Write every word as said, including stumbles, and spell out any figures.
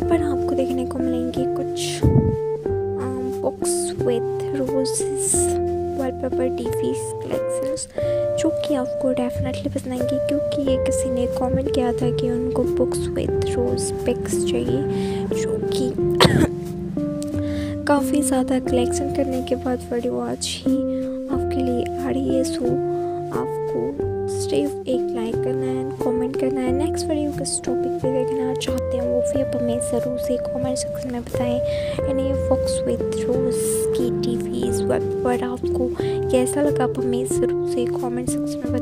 पर आपको देखने को मिलेंगे कुछ books with roses wallpaper DPs collections, जो कि आपको डेफिनेटली पसंद आएंगी, क्योंकि ये किसी ने कमेंट किया था कि उनको बुक्स विथ रोज पिक्स चाहिए, जो कि काफ़ी ज़्यादा कलेक्शन करने के बाद वीडियो आज ही आपके लिए आ रही है। सो आपको सिर्फ एक लाइक करना है, कमेंट करना है, नेक्स्ट वीडियो किस टॉपिक पे देखना चाहते हैं वो भी आप हमें ज़रूर से कमेंट सेक्शन में बताएं। यानी बुक्स विथ रोज की टीवीज़ वेब पर आपको कैसा लगा, आप हमें ज़रूर से कमेंट सेक्शन में